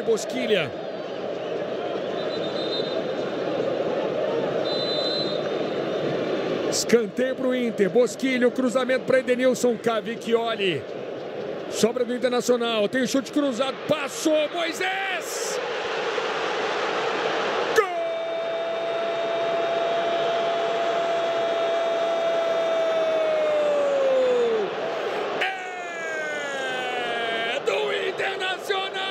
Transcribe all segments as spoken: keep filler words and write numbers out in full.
Bosquilha. Escanteio para o Inter. Bosquilha, o cruzamento para Edenilson. Cavicchioli. Sobra do Internacional. Tem o chute cruzado. Passou Moisés. Gol! É do Internacional.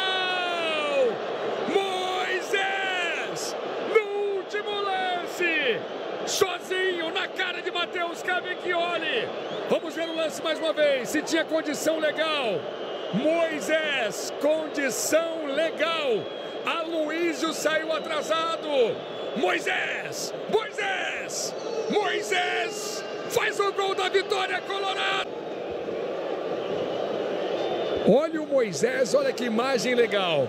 Moisés. No último lance. Sozinho na cara de Matheus Cavicchioli. Vamos ver o lance mais uma vez. Se tinha condição legal. Moisés, condição legal. Aloísio saiu atrasado. Moisés, Moisés, Moisés faz o gol da vitória colorada. Olha o Moisés, olha que imagem legal.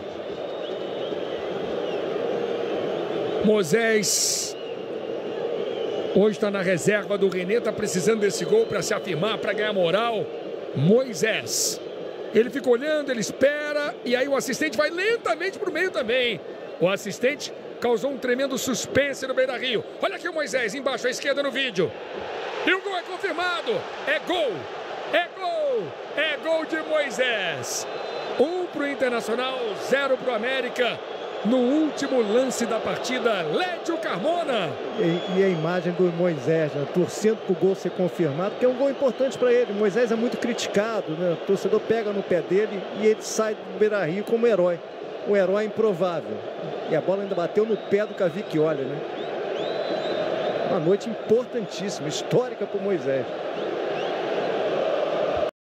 Moisés hoje está na reserva do René, está precisando desse gol para se afirmar, para ganhar moral. Moisés. Ele fica olhando, ele espera, e aí o assistente vai lentamente para o meio também. O assistente causou um tremendo suspense no Beira-Rio. Olha aqui o Moisés, embaixo à esquerda no vídeo. E o gol é confirmado. É gol, é gol, é gol de Moisés. Um para o Internacional, zero para o América. No último lance da partida, Lédio Carmona. E, e a imagem do Moisés, né, torcendo para o gol ser confirmado, porque é um gol importante para ele. Moisés é muito criticado, né? O torcedor pega no pé dele e ele sai do Beira-Rio como herói. Um herói improvável. E a bola ainda bateu no pé do Cavicchioli, né? Uma noite importantíssima, histórica para o Moisés.